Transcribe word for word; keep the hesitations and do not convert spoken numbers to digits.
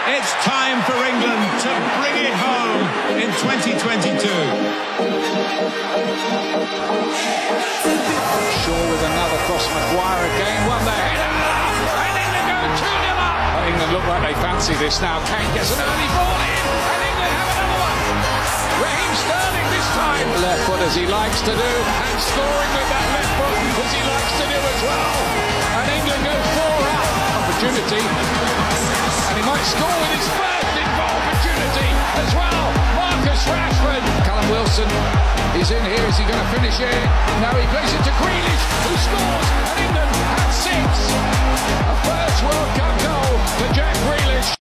It's time for England to bring it home in twenty twenty-two. Shaw with another cross, Maguire again, won the header, and England go two nil up. England look like they fancy this now. Kane gets an early ball in, and England have another one. Raheem Sterling this time. Left foot as he likes to do, and scoring with that left foot as he likes to do as well. And England go four up. Opportunity, and he might score with his first in-goal opportunity as well. Marcus Rashford. Callum Wilson is in here. Is he going to finish it? Now he plays it to Grealish, who scores, and England had six. A first World Cup goal for Jack Grealish.